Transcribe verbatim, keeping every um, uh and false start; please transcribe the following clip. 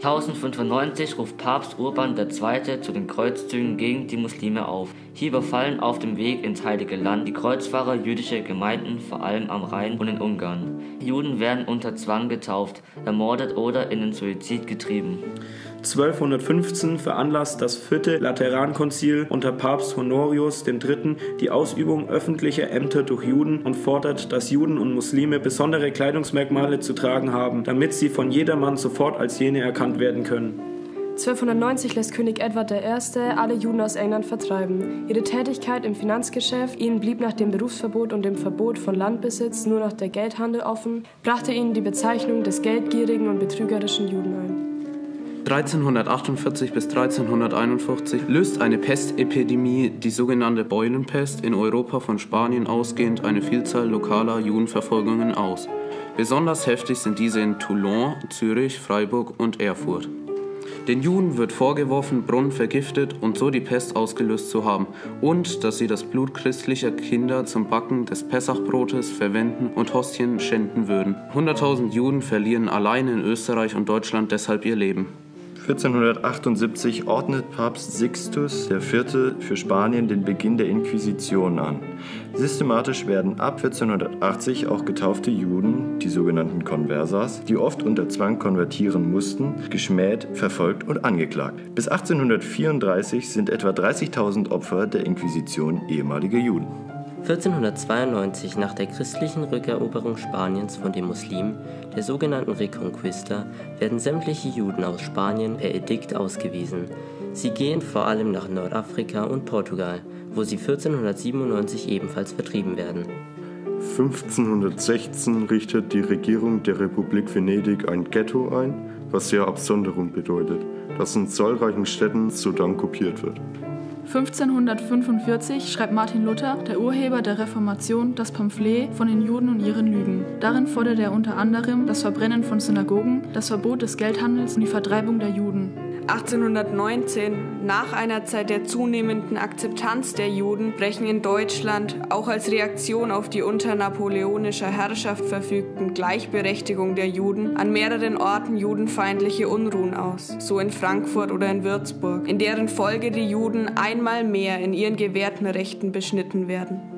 tausendfünfundneunzig ruft Papst Urban der Zweite. zu den Kreuzzügen gegen die Muslime auf. Hier überfallen auf dem Weg ins Heilige Land die Kreuzfahrer jüdische Gemeinden, vor allem am Rhein und in Ungarn. Juden werden unter Zwang getauft, ermordet oder in den Suizid getrieben. zwölfhundertfünfzehn veranlasst das Vierte Laterankonzil unter Papst Honorius der Dritte. die Ausübung öffentlicher Ämter durch Juden und fordert, dass Juden und Muslime besondere Kleidungsmerkmale zu tragen haben, damit sie von jedermann sofort als jene erkannt werden können. zwölfhundertneunzig lässt König Edward der Erste. alle Juden aus England vertreiben. Ihre Tätigkeit im Finanzgeschäft, ihnen blieb nach dem Berufsverbot und dem Verbot von Landbesitz nur noch der Geldhandel offen, brachte ihnen die Bezeichnung des geldgierigen und betrügerischen Juden ein. dreizehnhundertachtundvierzig bis dreizehnhunderteinundfünfzig löst eine Pestepidemie, die sogenannte Beulenpest, in Europa von Spanien ausgehend eine Vielzahl lokaler Judenverfolgungen aus. Besonders heftig sind diese in Toulon, Zürich, Freiburg und Erfurt. Den Juden wird vorgeworfen, Brunnen vergiftet und so die Pest ausgelöst zu haben und dass sie das Blut christlicher Kinder zum Backen des Pessachbrotes verwenden und Hostien schänden würden. hunderttausend Juden verlieren allein in Österreich und Deutschland deshalb ihr Leben. vierzehnhundertachtundsiebzig ordnet Papst Sixtus der Vierte für Spanien den Beginn der Inquisition an. Systematisch werden ab vierzehnhundertachtzig auch getaufte Juden, die sogenannten Conversas, die oft unter Zwang konvertieren mussten, geschmäht, verfolgt und angeklagt. Bis achtzehnhundertvierunddreißig sind etwa dreißigtausend Opfer der Inquisition ehemalige Juden. vierzehnhundertzweiundneunzig, nach der christlichen Rückeroberung Spaniens von den Muslimen, der sogenannten Reconquista, werden sämtliche Juden aus Spanien per Edikt ausgewiesen. Sie gehen vor allem nach Nordafrika und Portugal, wo sie vierzehnhundertsiebenundneunzig ebenfalls vertrieben werden. fünfzehnhundertsechzehn richtet die Regierung der Republik Venedig ein Ghetto ein, was sehr Absonderung bedeutet, das in zahlreichen Städten sodann kopiert wird. fünfzehnhundertfünfundvierzig schreibt Martin Luther, der Urheber der Reformation, das Pamphlet von den Juden und ihren Lügen. Darin fordert er unter anderem das Verbrennen von Synagogen, das Verbot des Geldhandels und die Vertreibung der Juden. achtzehnhundertneunzehn, nach einer Zeit der zunehmenden Akzeptanz der Juden, brechen in Deutschland, auch als Reaktion auf die unter napoleonischer Herrschaft verfügten Gleichberechtigung der Juden, an mehreren Orten judenfeindliche Unruhen aus, so in Frankfurt oder in Würzburg, in deren Folge die Juden einmal mehr in ihren gewährten Rechten beschnitten werden.